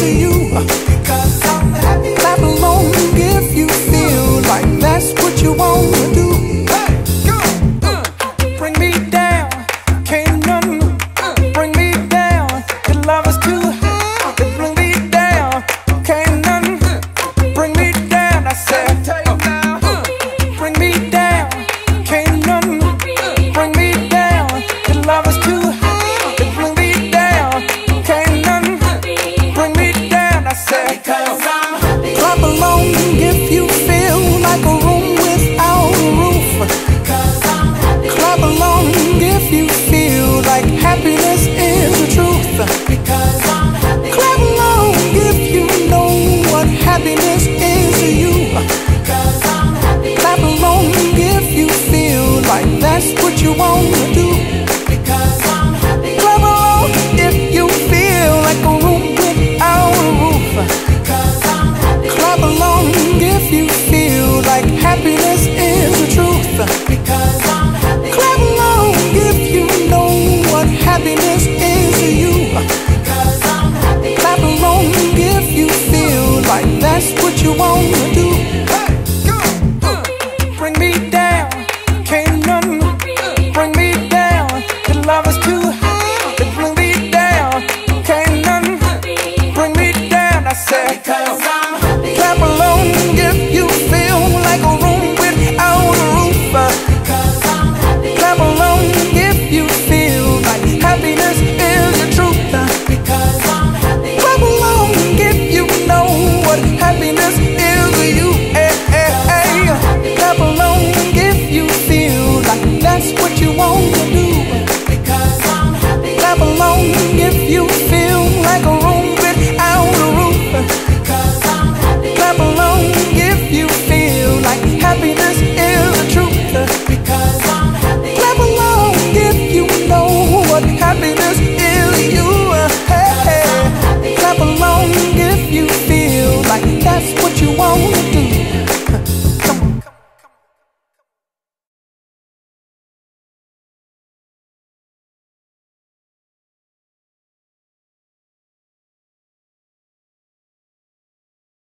is you. Because I'm happy. Clap along if you feel like that's what you want to do. Hey, go. Bring me down, can't none bring me down. Your love is too high to bring me down. Can't none bring me down. I said, bring me down, can't none bring me down. Your love is too high to bring me down. Can't none bring me down. I said, because I'm happy. Clap along if you feel like a room without a roof. Because I'm happy. Clap along if you feel like happiness is the truth. Because I'm happy. Clap along if you know what happiness is to you. Because I'm happy. Clap along if you feel like that's what you want to do. Because I'm happy. Clap along if you feel like a room without a roof. Because I'm happy. Clap along if you feel like happiness is the truth. Because I'm happy. Clap along if you know what happiness is to you. Because I'm happy. Clap along if you feel like that's what you want to do. Hey, go. Bring me down, can't none bring me down. Your love is too high to bring me down. Can't none bring me down. I said, because I'm